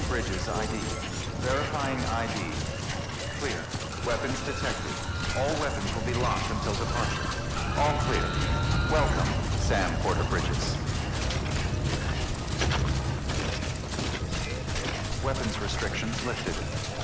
Bridges ID. Verifying ID. Clear. Weapons detected. All weapons will be locked until departure. All clear. Welcome, Sam Porter Bridges. Weapons restrictions lifted.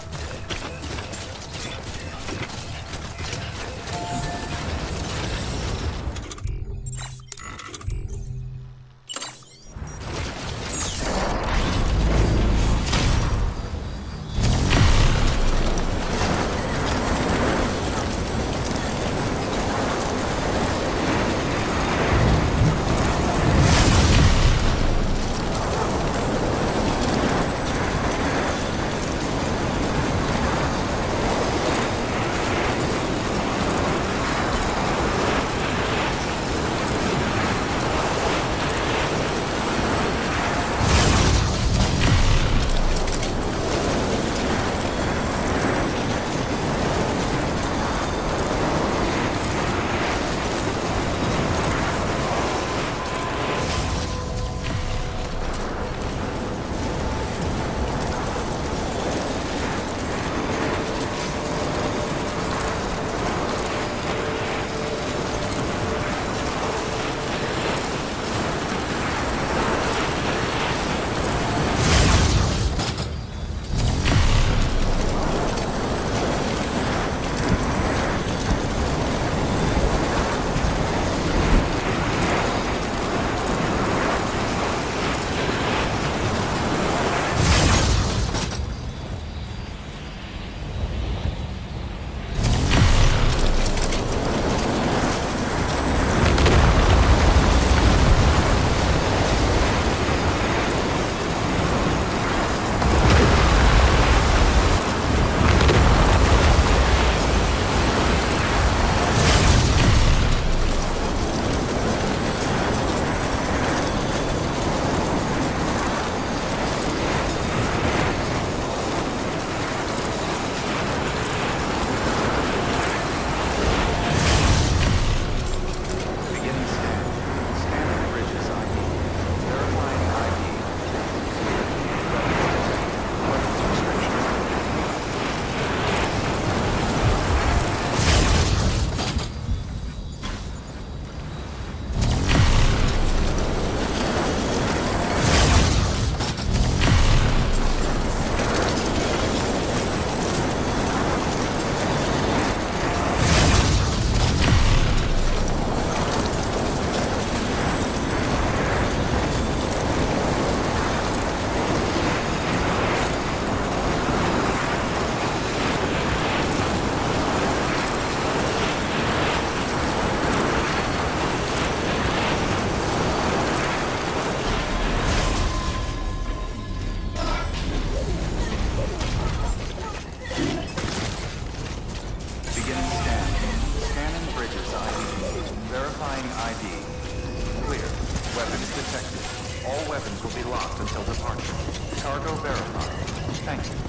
All weapons will be locked until departure. Cargo verified. Thank you.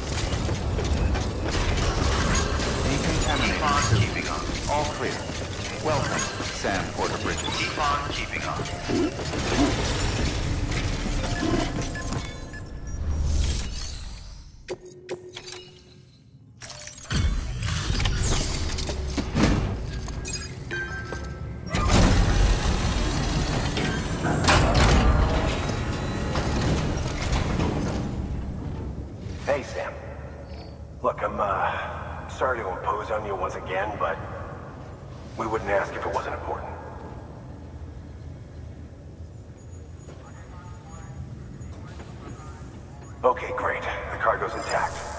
Decontaminating. Keep on keeping on. All clear. Welcome, Sam Porter Bridges. Keep on keeping on. Hey, Sam. Look, I'm sorry to impose on you once again, but we wouldn't ask if it wasn't important. Okay, great. The cargo's intact.